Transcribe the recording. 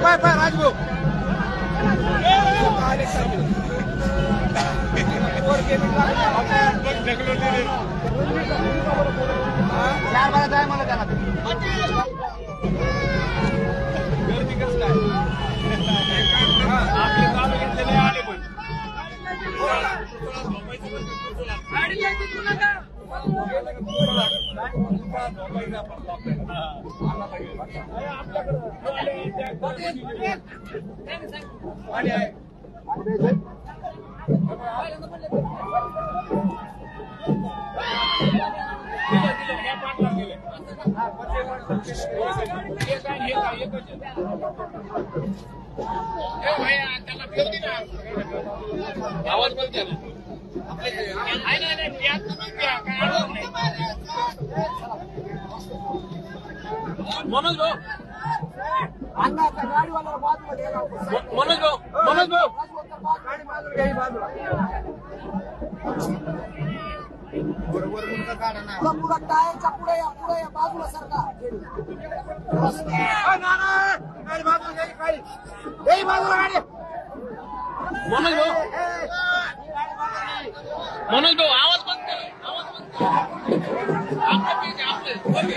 पाय पाय राजभाऊ चार बारा जाय मला त्याला गर्दी कसं काय आपले चालू घेतलेले आले पण आवाज बोलते ना मनोज भाऊ मनोज भाऊ मनोज भाऊ बरोबर मुलगा काढा ना पुढे टायरच्या पुढे या बाजूला सरका मनोज भाऊ मनोज भाऊ आवाज बंद कर आपले